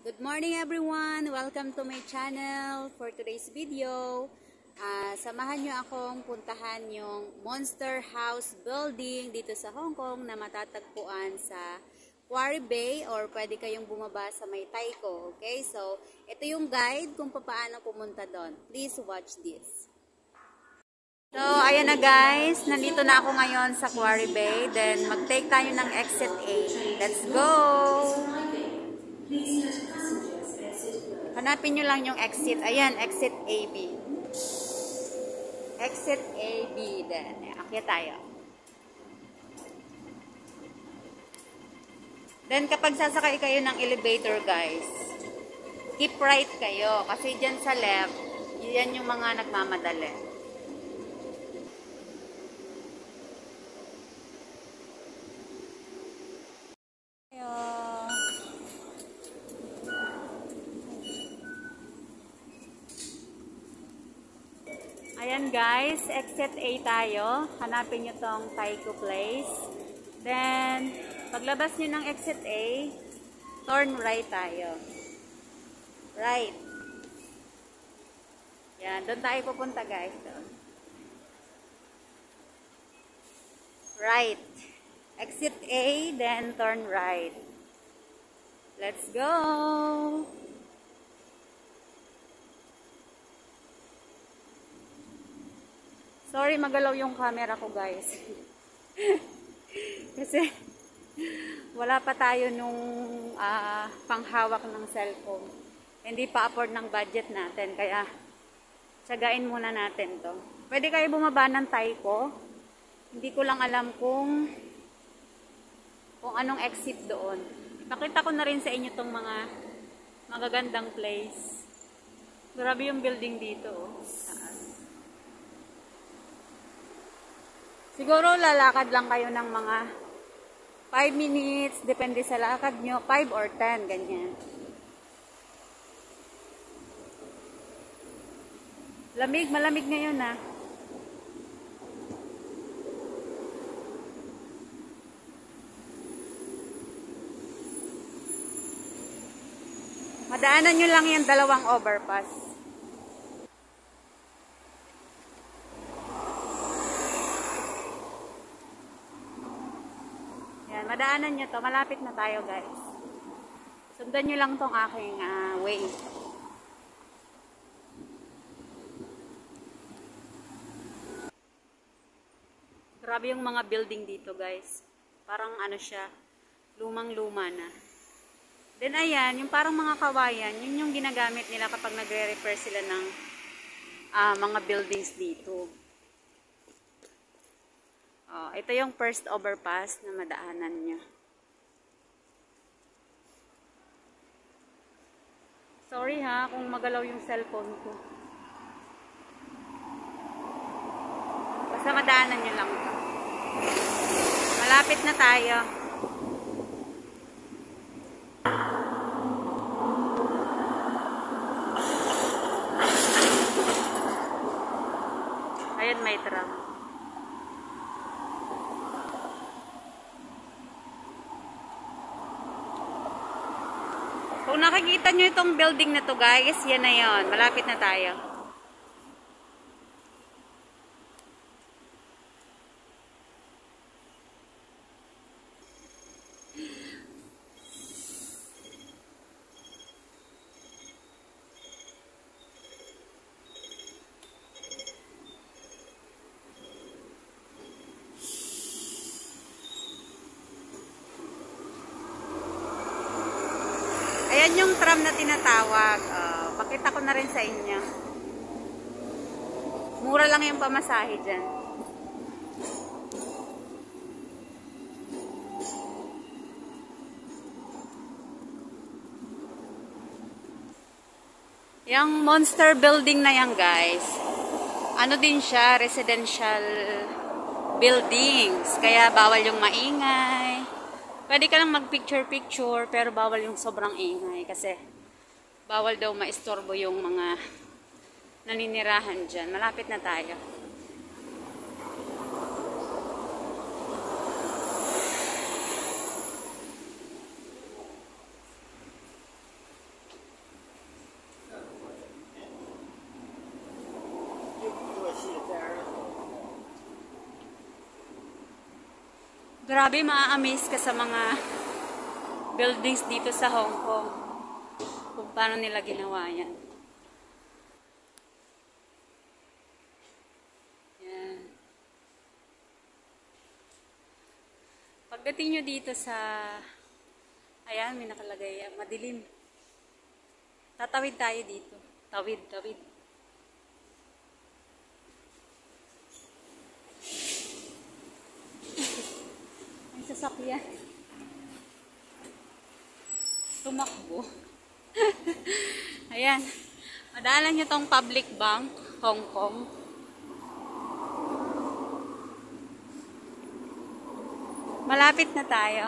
Good morning everyone! Welcome to my channel. For today's video, samahan nyo akong puntahan yung Monster House Building dito sa Hong Kong na matatagpuan sa Quarry Bay or pwede kayong bumaba sa may Taiko. Okay? So, ito yung guide kung paano pumunta doon. Please watch this. So, ayan na guys. Nandito na ako ngayon sa Quarry Bay. Then, mag-take tayo ng exit A. Let's go! Hanapin nyo lang yung exit. Ayan, exit AB. Exit AB then. Akyat tayo. Then, kapag sasakay kayo ng elevator, guys, keep right kayo. Kasi dyan sa left, yan yung mga nagmamadali. Ayan guys, exit A tayo. Hanapin nyo tong Taiko Place. Then, paglabas nyo ng exit A, turn right tayo. Right. Yan, doon tayo pupunta guys. Right. Exit A, then turn right. Let's go! Sorry, magalaw yung camera ko, guys. Kasi, wala pa tayo nung panghawak ng cellphone. Hindi pa afford ng budget natin, kaya tsagain muna natin to. Pwede kayo bumaba ng Taiko. Hindi ko lang alam kung anong exit doon. Nakita ko na rin sa inyo tong mga magagandang place. Grabe yung building dito, oh. Siguro lalakad lang kayo ng mga 5 minutes, depende sa lakad nyo, 5 or 10, ganyan. Malamig ngayon ah. Madaanan nyo lang yung dalawang overpass. Madaanan nyo to. Malapit na tayo guys. Sundan nyo lang tong aking way. Grabe yung mga building dito guys. Parang ano siya, lumang-luma na. Then ayan, yung parang mga kawayan, yun yung ginagamit nila kapag nagre-repair sila ng mga buildings dito. Ito yung first overpass na madaanan nyo. Sorry ha kung magalaw yung cellphone ko. Basta madaanan nyo lang. Malapit na tayo. Ayan, may tram. Kung nakikita nyo itong building na to guys, yan na yon. Malapit na tayo. Ayan yung tram na tinatawag. Pakita ko na rin sa inyo. Mura lang yung pamasahe dyan. Yung Monster Building na yan guys, ano din siya, residential buildings. Kaya bawal yung maingay. Pwede ka lang mag-picture-picture, pero bawal yung sobrang ingay kasi bawal daw maistorbo yung mga naninirahan dyan. Malapit na tayo. Grabe, maa-amaze ka sa mga buildings dito sa Hong Kong. Kung paano nila ginawa yan. Yan. Pagdating nyo dito sa... Ayan, may nakalagay. Madilim. Tatawid tayo dito. Tawid, tawid. May sasakyan. Tumakbo. Ayan. Madaanan nyo tong public bank, Hong Kong. Malapit na tayo.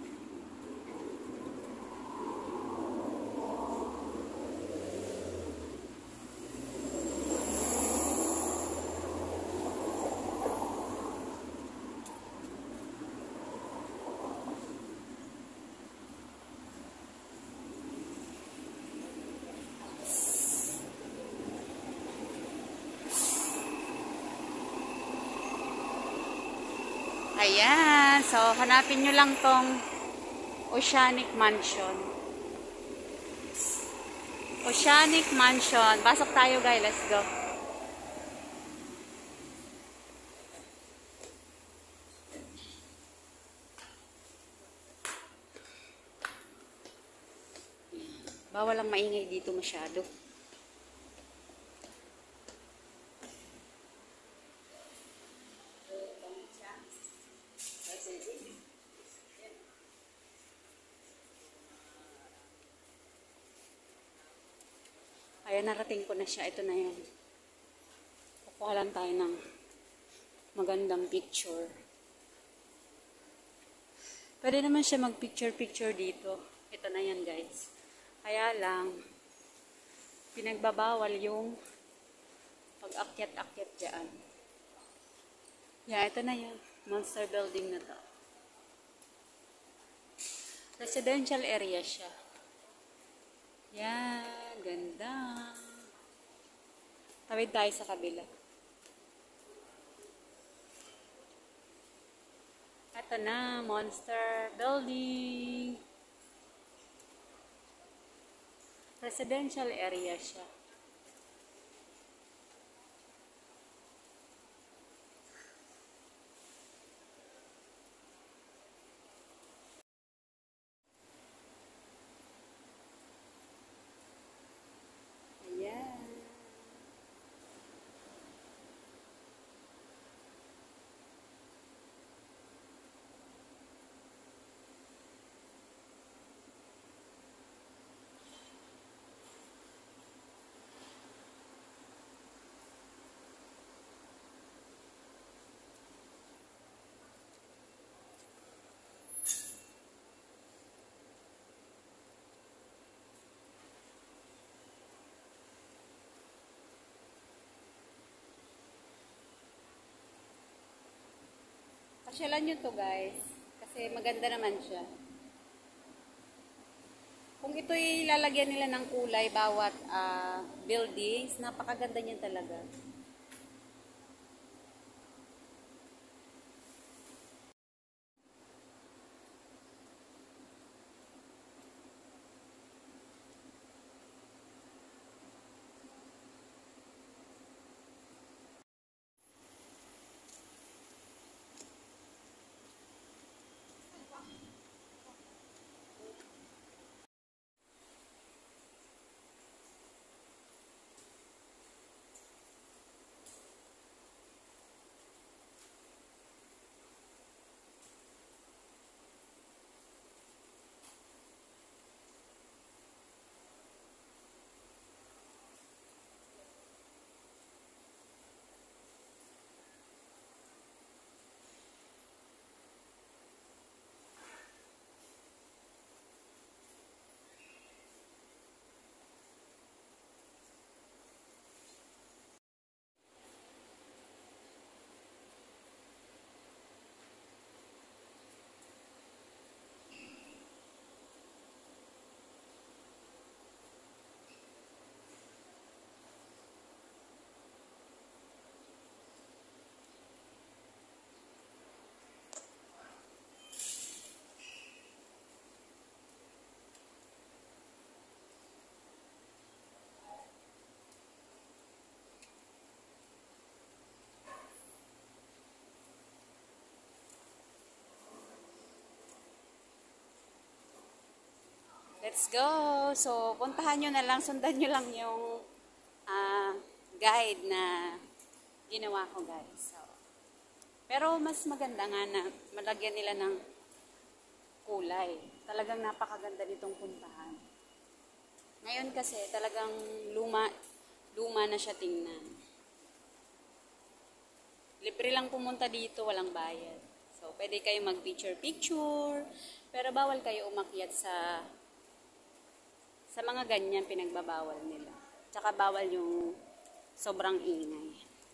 Ayan. So, hanapin nyo lang tong Oceanic Mansion. Oceanic Mansion. Pasok tayo, guys. Let's go. Bawal lang maingay dito masyado. Ayan, narating ko na siya. Ito na yan. Kukuha lang tayo ng magandang picture. Pwede naman siya mag-picture-picture dito. Ito na yan, guys. Kaya lang, pinagbabawal yung pag-akyat-akyat dyan. Ito na yan. Monster building na to. Residential area siya. Yan, ganda. Tawid tayo sa kabila. Ito na, monster building. Residential area siya. Pasyalan nyo to, guys. Kasi maganda naman siya. Kung ito'y lalagyan nila ng kulay bawat buildings, napakaganda niya talaga. Let's go! So, puntahan nyo na lang, sundan nyo lang yung guide na ginawa ko, guys. So, pero mas maganda nga na malagyan nila ng kulay. Talagang napakaganda nitong puntahan. Ngayon kasi talagang luma na siya tingnan. Libre lang pumunta dito, walang bayad. So, pwede kayo mag-picture-picture, pero bawal kayo umakyat sa mga ganyan, pinagbabawal nila. Tsaka bawal yung sobrang ingay.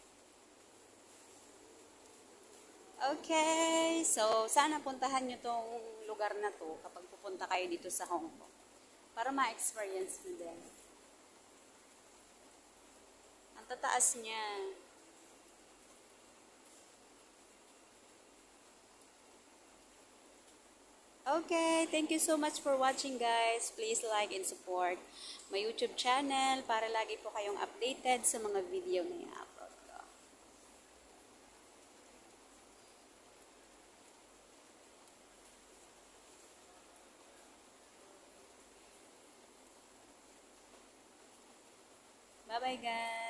Okay, so sana puntahan nyo tong lugar na to kapag pupunta kayo dito sa Hong Kong. Para ma-experience nyo din. Ang tataas niya. Okay, thank you so much for watching, guys. Please like and support my YouTube channel para lagi po kayong updated sa mga video na i-upload ko. Bye-bye, guys.